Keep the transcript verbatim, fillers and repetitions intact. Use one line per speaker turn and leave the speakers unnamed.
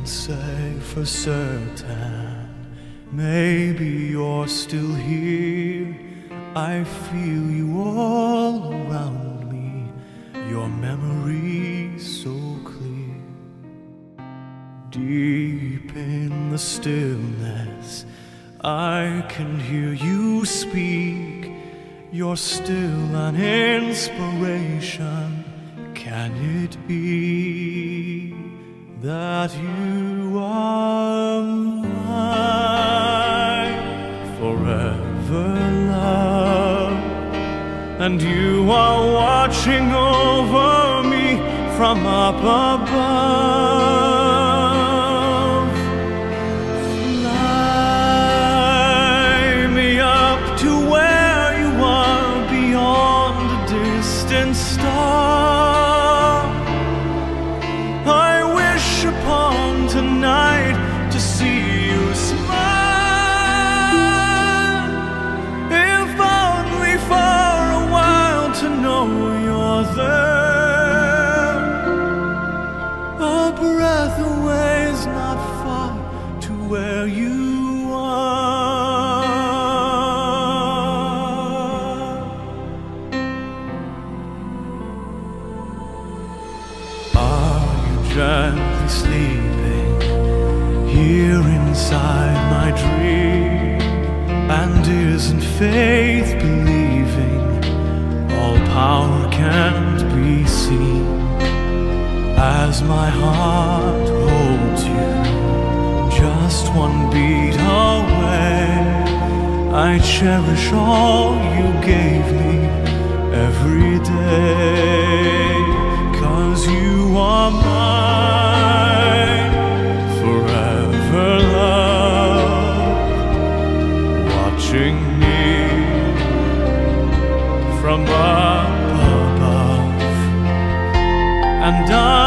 can say for certain, maybe you're still here. I feel you all around me, your memory so clear. Deep in the stillness, I can hear you speak. You're still an inspiration. Can it be that you are mine forever, love? And you are watching over me from up above. Fly me up to where you are, beyond a distant star. I wish upon tonight to see you smile, if only for a while to know you're there. A breath away is not far to where you are. Are you gently sleeping here inside my dream? And isn't faith believing all power can't be seen? As my heart holds you just one beat away, I cherish all you gave me every day. 'Cause you are mine forever, love, watching me from up above. And I